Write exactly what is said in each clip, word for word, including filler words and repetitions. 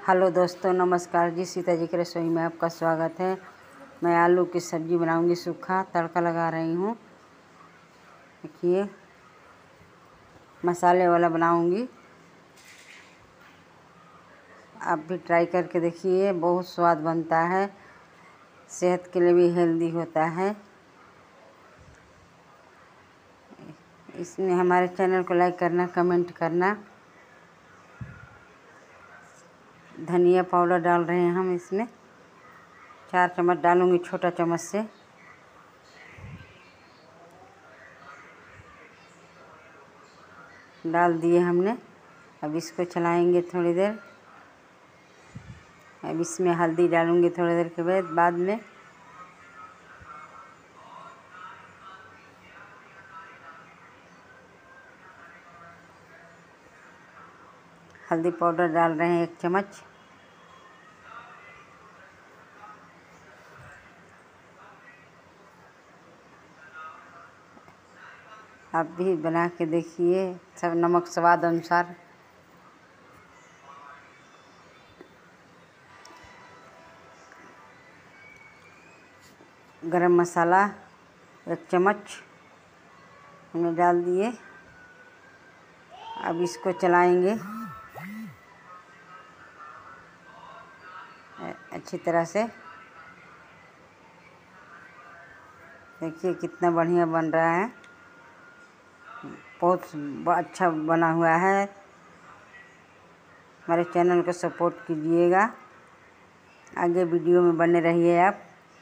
Hello दोस्तों, नमस्कार जी। सीता जी की रसोई में आपका स्वागत है। मैं आलू की सब्ज़ी बनाऊंगी, सूखा तड़का लगा रही हूँ। देखिए, मसाले वाला बनाऊंगी। आप भी ट्राई करके देखिए, बहुत स्वाद बनता है, सेहत के लिए भी हेल्दी होता है। इसमें हमारे चैनल को लाइक करना, कमेंट करना। धनिया पाउडर डाल रहे हैं हम इसमें, चार चम्मच डालूंगी, छोटा चम्मच से। डाल दिए हमने। अब इसको चलाएंगे थोड़ी देर। अब इसमें हल्दी डालूंगी थोड़ी देर के बाद बाद में। हल्दी पाउडर डाल रहे हैं एक चम्मच। आप भी बना के देखिए, सब नमक स्वाद अनुसार। गरम मसाला एक चम्मच हमने डाल दिए। अब इसको चलाएंगे अच्छी तरह से। देखिए कितना बढ़िया बन रहा है, बहुत अच्छा बना हुआ है। हमारे चैनल को सपोर्ट कीजिएगा, आगे वीडियो में बने रहिए आप।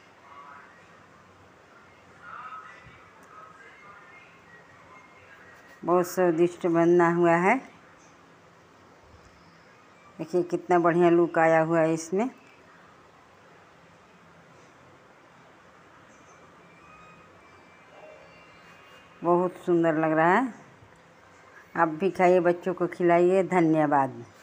बहुत स्वादिष्ट बना हुआ है। देखिए कितना बढ़िया लुक आया हुआ है इसमें। बहुत सुंदर लग रहा है। आप भी खाइए, बच्चों को खिलाइए। धन्यवाद।